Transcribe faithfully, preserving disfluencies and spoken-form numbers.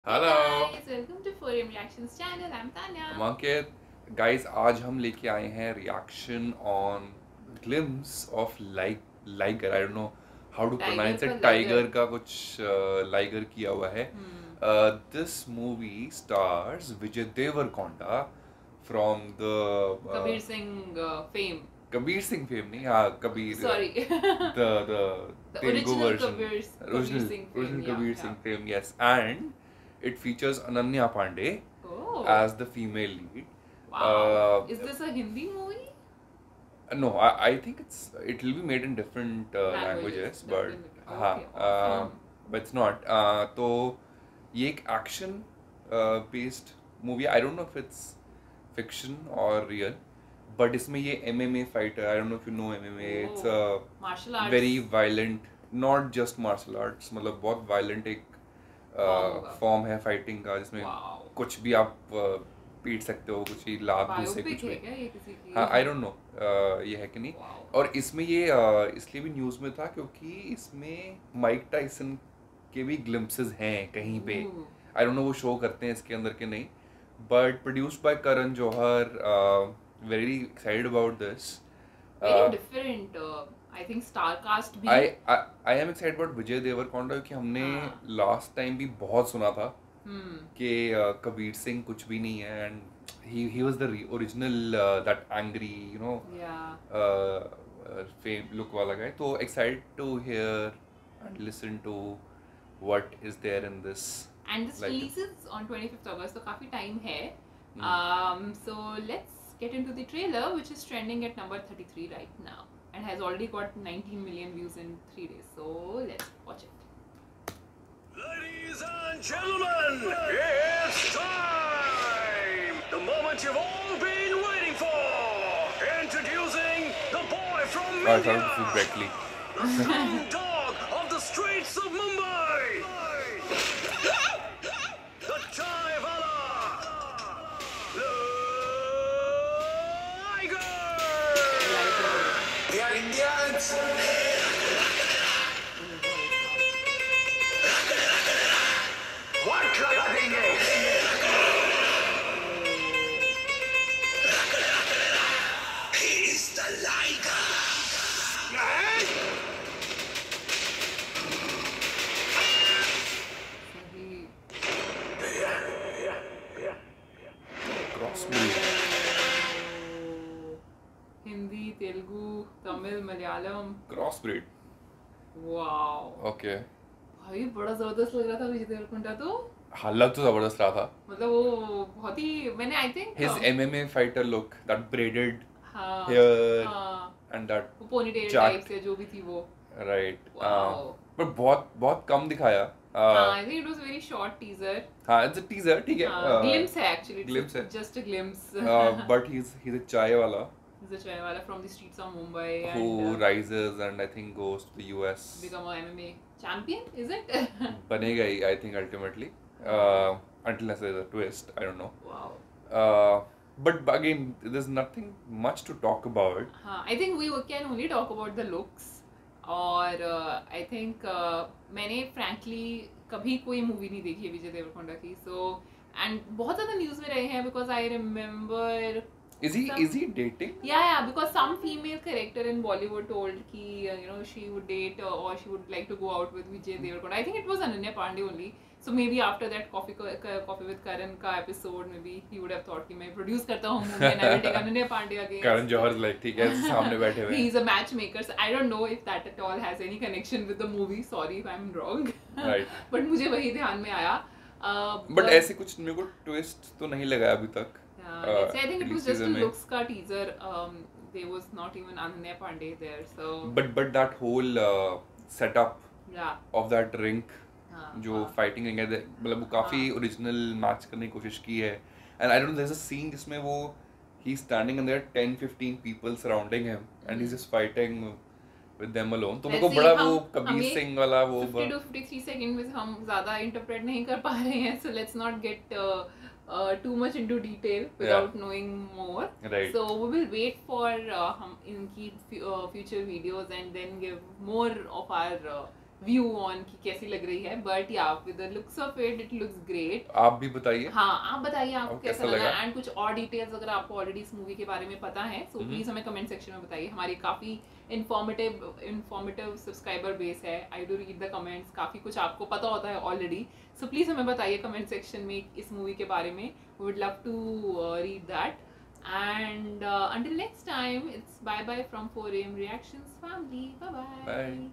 Hello guys, welcome to Forum Reactions channel. I'm Tanya. I'm Ankit guys आज हम लेके आए हैं reaction on glimpse of like liger I don't know how to Tiger pronounce का it liger. Tiger का कुछ liger किया हुआ है Hmm. This movie stars Vijay Deverakonda from Kabir the Singh uh, fame. Kabir Singh fame नहीं हाँ Kabir Sorry. the the The Telugu original version Kabir, Kabir original Singh fame. original Yeah, Kabir yeah. Singh film yes and it features Ananya Pandey Oh. as the female lead. Wow. Uh, Is this a Hindi movie? no, I, I think it's it will be made in different uh, languages, Languages, but definitely. हाँ Okay, uh, awesome. but it's not. Uh, तो ये एक action uh, based movie. I don't know if it's fiction or real, but इसमें ये M M A fighter. I don't know if you know M M A. It's a Oh, martial arts. very violent, not just martial arts. मतलब बहुत violent एक Form होगा. Form है fighting का जिसमें Wow. कुछ भी आप uh, पीट सकते हो कुछ ही लात घुसे Biopic कुछ है भी क्या ये किसी की? हाँ आई डोंट नो ये है कि नहीं Wow. और इसमें ये uh, इसलिए भी न्यूज़ में था क्योंकि इसमें माइक टाइसन के भी ग्लिम्पसेस हैं कहीं पे Ooh. आई डोंट नो वो शो करते हैं इसके अंदर के नहीं but produced by Karan Johar very excited about this Very different. Uh, I think star cast भी. I I am excited about Vijay Deverakonda क्योंकि हमने हाँ. लास्ट टाइम भी बहुत सुना था Hmm. कि uh, कबीर सिंह कुछ भी नहीं है and he he was the re- original uh, that angry you know Yeah. uh, uh, fame look wala guy so excited to hear and listen to what is there in this And this like releases on twenty-fifth August, so काफी time है. Hmm. Um, so let's get into the trailer, which is trending at number thirty-three right now, and has already got nineteen million views in three days. So let's watch it. Ladies and gentlemen, it's time! The moment you've all been waiting for! Introducing the boy from oh, I India! sounded so correctly The strong dog of the streets of Mumbai! The Chaiwala! Liger! Like, We are Indians! What लगा देंगे? He's the Liger! so he. crossbreed Oh, Hindi, Telugu, Tamil, Malayalam. crossbreed Wow. okay भाई बड़ा जबरदस्त लग रहा था विजय देवरकोंडा तो. हाँ लग तो जबरदस्त रहा था मतलब वो बहुत ही मैंने I think his M M A fighter look that braided हाँ hair हाँ and that वो पोनीटेल Jack. टाइप से जो भी थी वो. right uh, Wow. पर बहुत बहुत कम दिखाया हाँ, uh, I think it was a very short teaser. हाँ it's a teaser ठीक है हाँ, uh, glimpse है actually. It's glimpse है. just a glimpse. uh, but he's he's a chai wala He's a Chaiwala from the streets of Mumbai who and uh, rises and I think goes to the U S become a M M A champion. Is it? बनेगा ही I think ultimately uh, until there's a twist I don't know Wow. uh, but again there's nothing much to talk about हाँ, I think we can only talk about the looks. और uh, I think uh, मैंने frankly कभी कोई movie नहीं देखी है विजय देवरकोंडा की. So and बहुत ज़्यादा न्यूज़ में रहे हैं because I remember. is he Some- is he dating Yeah, yeah, because some female character in Bollywood told ki uh, you know she would date uh, or she would like to go out with Vijay Deverakonda. I think it was Ananya Pandey only. So maybe after that Coffee Co- Ka- Coffee with Karan का episode, maybe he would have thought कि मैं produce करता हूँ movie and I will take Ananya Pandey again. Karan Johar is like ठीक है सामने बैठे हुए हैं He's a matchmaker. So I don't know if that at all has any connection with the movie. Sorry if I'm wrong. right But मुझे वही ध्यान में आया. Uh, but ऐसे कुछ मेरे को twist तो नहीं लगा अभी तक Yeah, Uh, let's say I think it was release just a season में. looks का teaser. Um, there was not even Ananya Pandey there, so but but that whole uh, setup yeah. of that rink हाँ, जो हाँ. Fighting है मतलब वो काफी हाँ. ओरिजिनल मैच करने की कोशिश की है and I don't there is a scene जिसमें वो ही standing and there ten fifteen people surrounding him and he is just fighting with them alone तो मेरे को Let's see, बड़ा वो हम- कबीर हमें सिंह वाला वो fifty to fifty-three second में हम ज़्यादा interpret नहीं कर पा रहे हैं, so let's not get uh, uh, too much into detail without knowing more. Right. So we will wait for uh, हम इनकी fu- uh, future videos and then give more of our uh, view on कि कैसी लग रही है, but या with the looks of it it looks great. आप भी बताइए. हाँ, आप बताइए आपको आपको कैसा कैसा लगा, लगा? एंड कुछ और डिटेल्स अगर आपको ऑलरेडी इस मूवी के बारे में पता है सो हम्म. प्लीज हमें कमेंट सेक्शन में बताइए. हमारी काफी इन्फॉर्मेटिव इन्फॉर्मेटिव सब्सक्राइबर बेस है. I do read the comments, काफी कुछ आपको पता होता है ऑलरेडी. सो प्लीज हमें बताइए कमेंट सेक्शन में इस मूवी के बारे में. We would love to read that. And uh, until next time, it's bye bye from four A M Reactions family. Bye bye. Bye.